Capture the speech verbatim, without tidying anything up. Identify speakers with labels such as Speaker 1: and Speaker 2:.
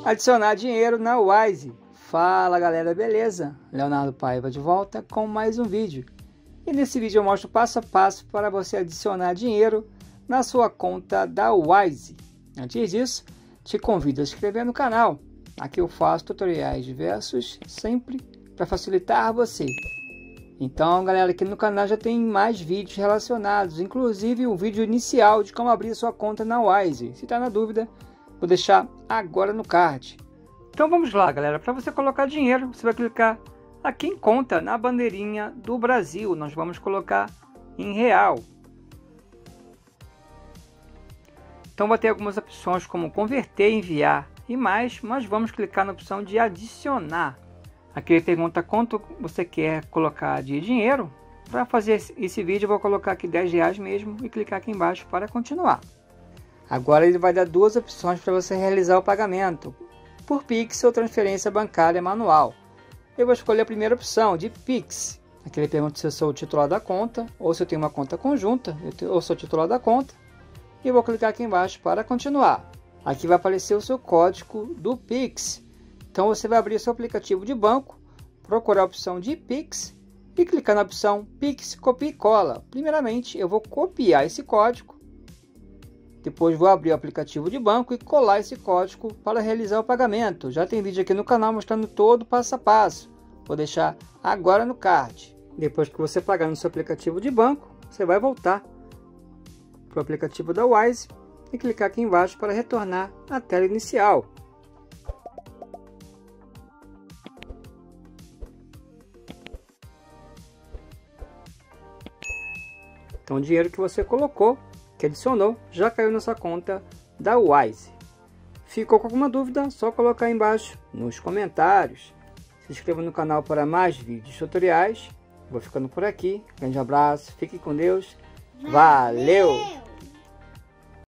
Speaker 1: adicionar dinheiro na Wise. Fala galera, beleza? Leonardo Paiva de volta com mais um vídeo. E nesse vídeo eu mostro passo a passo para você adicionar dinheiro na sua conta da Wise. Antes disso, te convido a se inscrever no canal. Aqui eu faço tutoriais diversos, sempre para facilitar você. Então galera, aqui no canal já tem mais vídeos relacionados, inclusive o vídeo inicial de como abrir sua conta na Wise. Se está na dúvida, vou deixar agora no card. Então vamos lá galera, para você colocar dinheiro, você vai clicar aqui em conta, na bandeirinha do Brasil. Nós vamos colocar em real. Então vai ter algumas opções como converter, enviar e mais, mas vamos clicar na opção de adicionar. Aqui ele pergunta quanto você quer colocar de dinheiro. Para fazer esse vídeo eu vou colocar aqui dez reais mesmo e clicar aqui embaixo para continuar. Agora ele vai dar duas opções para você realizar o pagamento, por Pix ou transferência bancária manual. Eu vou escolher a primeira opção, de Pix. Aqui ele pergunta se eu sou o titular da conta ou se eu tenho uma conta conjunta. Eu sou o titular da conta e vou clicar aqui embaixo para continuar. Aqui vai aparecer o seu código do Pix. Então você vai abrir seu aplicativo de banco, procurar a opção de Pix e clicar na opção Pix Copia e Cola. Primeiramente eu vou copiar esse código, depois vou abrir o aplicativo de banco e colar esse código para realizar o pagamento. Já tem vídeo aqui no canal mostrando todo o passo a passo. Vou deixar agora no card. Depois que você pagar no seu aplicativo de banco, você vai voltar para o aplicativo da Wise e clicar aqui embaixo para retornar à tela inicial. Então o dinheiro que você colocou, que adicionou, já caiu na sua conta da Wise. Ficou com alguma dúvida? Só colocar aí embaixo nos comentários. Se inscreva no canal para mais vídeos tutoriais. Vou ficando por aqui. Grande abraço, fique com Deus. Valeu!